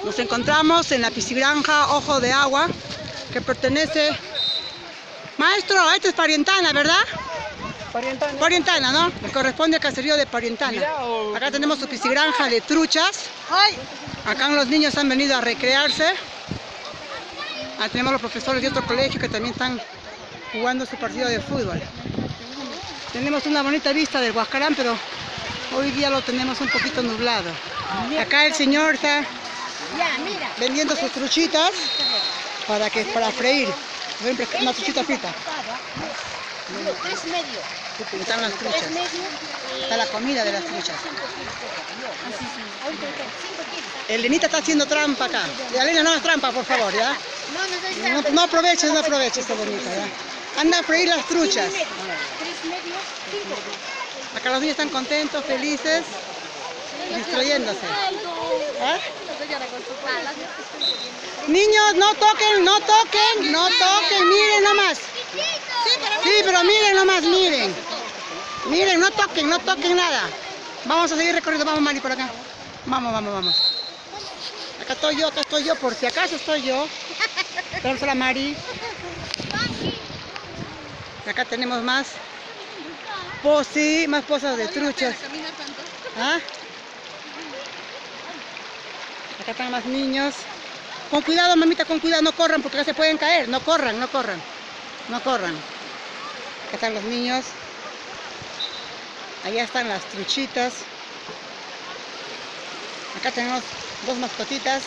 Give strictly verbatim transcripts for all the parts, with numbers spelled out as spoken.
Nos encontramos en la piscigranja Ojo de Agua, que pertenece... Maestro, esta es Parientana, ¿verdad? Parientana. Parientana, ¿no? Le corresponde al caserío de Parientana. Acá tenemos su piscigranja de truchas. Acá los niños han venido a recrearse. Acá tenemos los profesores de otro colegio que también están jugando su partido de fútbol. Tenemos una bonita vista del Huascarán, pero hoy día lo tenemos un poquito nublado. Acá el señor está vendiendo sus truchitas para, que, para freír. Una truchita frita. Tres medio. Están las truchas. Está la comida de las truchas. Elenita está haciendo trampa acá. Elena, no hagas trampa, por favor, ¿ya? No, no aproveches, no aproveches, Elenita, ¿ya? Anda a freír las truchas. Acá los niños están contentos, felices, distrayéndose. ¿Ah? Niños, no toquen, no toquen, no toquen, miren nomás. Sí, pero miren nomás, miren. Miren, no toquen, no toquen nada. Vamos a seguir recorriendo, vamos Mari por acá. Vamos, vamos, vamos. Acá estoy yo, acá estoy yo, por si acaso estoy yo. Tenemos a la Mari. Acá tenemos más. Pues sí, más pozas de truchas. ¿Ah? Acá están más niños. Con cuidado, mamita, con cuidado, no corran porque ya se pueden caer. No corran, no corran. No corran. Acá están los niños. Allá están las truchitas. Acá tenemos dos mascotitas.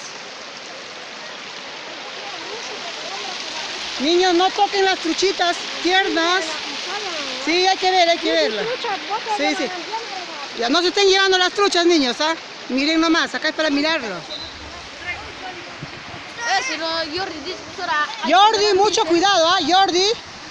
Niños, no toquen las truchitas tiernas. Sí, hay que ver, hay que verlas. Sí, sí. Ya no se estén llevando las truchas, niños, ¿ah? Miren nomás, acá es para mirarlo. Jordi, mucho cuidado, ¿ah? Jordi.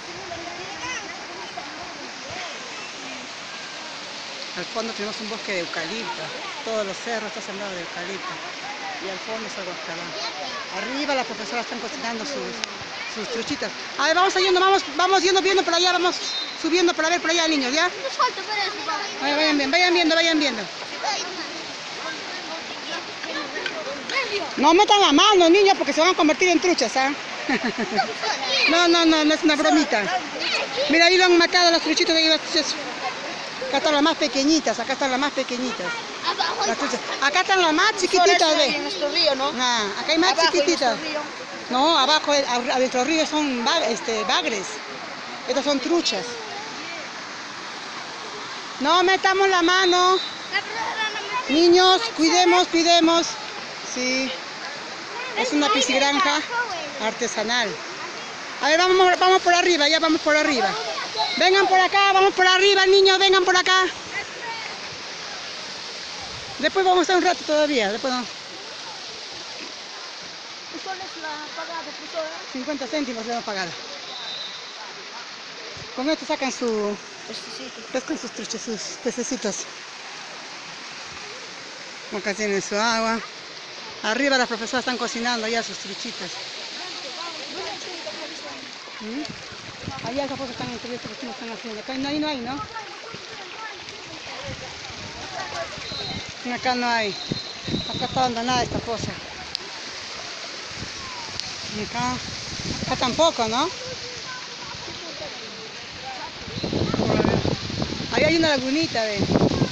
Al fondo tenemos un bosque de eucalipto. Todos los cerros están sembrados de eucalipto. Y al fondo es el Huascarán. Arriba las profesoras están cocinando sus, sus truchitas. A ver, vamos yendo, vamos, vamos yendo viendo por allá, vamos subiendo para ver por allá, niños, ¿ya? Vayan, vayan bien, vayan viendo, vayan viendo. No metan la mano, niños, porque se van a convertir en truchas, ¿ah? No, no, no, no es una bromita. Mira, ahí lo han matado los truchitos de ahí, las truchas. Acá están las más pequeñitas, acá están las más pequeñitas. Las truchas. Acá están las más chiquititas, ¿ves? En nuestro río, ¿no? Ah, acá hay más Abajo chiquititas. en nuestro río. No, abajo, a, a nuestros ríos son este, bagres. Estas son truchas. No metamos la mano. Niños, cuidemos, cuidemos. Sí. Es una piscigranja artesanal. A ver, vamos, vamos por arriba, ya vamos por arriba. Vengan por acá, vamos por arriba, niños, vengan por acá. Después vamos a estar un rato todavía. Después no. ¿Cuál es la pagada, profesora? cincuenta céntimos le hemos pagado. Con esto sacan su... pescan sus truchas, sus pececitos. Acá tienen su agua. Arriba las profesoras están cocinando ya sus truchitas. ¿Mm? Allá esas cosas están entre ellos que no están haciendo. Acá no hay, no hay, ¿no? Acá no hay. Acá está abandonada esta cosa. Y acá, acá tampoco, ¿no? Ahí hay una lagunita, ¿ven?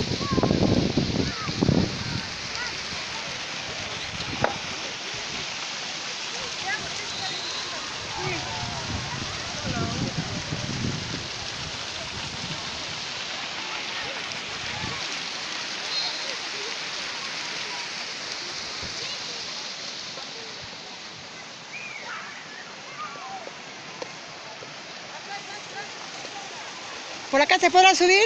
¿Por acá se podrá subir?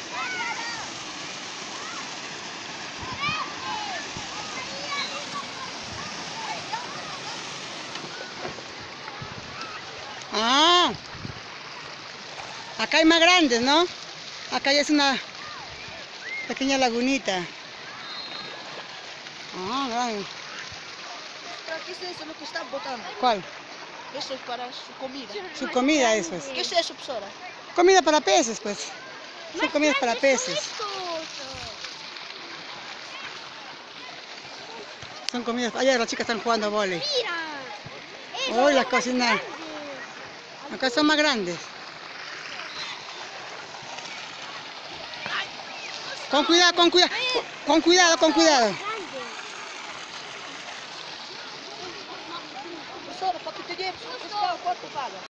Ah, acá hay más grandes, ¿no? Acá ya es una pequeña lagunita. Ah, grande. ¿Qué es eso lo que están botando? ¿Cuál? Eso es para su comida. Su comida, eso es. ¿Qué es eso, profesora? Comida para peces, pues. Son comidas para peces. Son comidas. Allá las chicas están jugando vóley. Mira. Hoy las cocinas. Acá son más grandes. Con cuidado, con cuidado. Con cuidado, con cuidado. Professora, para que te lleves, ¿cuánto paga?